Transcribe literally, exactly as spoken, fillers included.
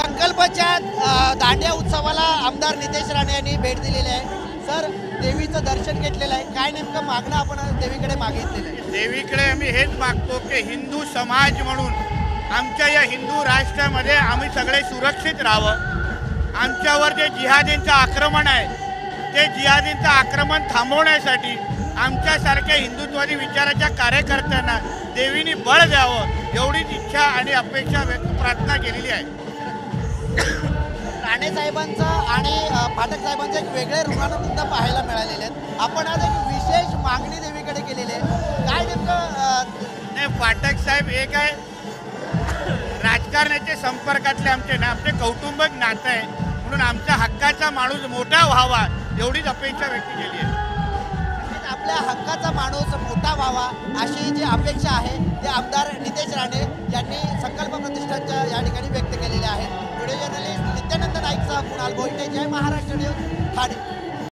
संकल्पच्या अ, दांडिया उत्सवाला आमदार नितेश राणे यांनी भेट दिलेली आहे. सर, देवीचं दर्शन घेतलेलं आहे. काय नेमकं मागणं आपण देवीकडे मागितलेलं आहे? देवीकडे आम्ही हेच मागतो की हिंदू समाज म्हणून आमच्या या हिंदू राष्ट्रामध्ये आम्ही सगळे सुरक्षित राहावं. आमच्यावर जे जिहादींचं आक्रमण आहे ते जिहादींचं आक्रमण थांबवण्यासाठी आमच्यासारख्या हिंदुत्वादी विचाराच्या कार्यकर्त्यांना देवीने बळ द्यावं एवढीच इच्छा आणि अपेक्षा व्यक्त प्रार्थना केलेली आहे. राणे साहेबांचं आणि अ, पाठक साहेबांचं एक वेगळे ऋणानुबंध पाहायला मिळालेले आहेत. आपण आज एक विशेष मागणी देवीकडे केलेली आहे. काय नेमकं अ, नाही, पाठक साहेब एक आहे राजकारणाचे संपर्कातले आमचे ना आमचे कौटुंबिक नातं आहे म्हणून आमच्या हक्काचा माणूस मोठा व्हावा एवढीच अपेक्षा व्यक्त केली आहे. आपल्या हक्काचा माणूस मोठा व्हावा अशी जी अपेक्षा आहे ते आमदार नितेश राणे यांनी संकल्प प्रतिष्ठानच्या या ठिकाणी व्यक्त केलेली आहे. व्हिडिओ जर्नलिस्ट नित्यानंद नाईकचा कुणाल गोयटे, जय महाराष्ट्र न्यूज, ठाणे.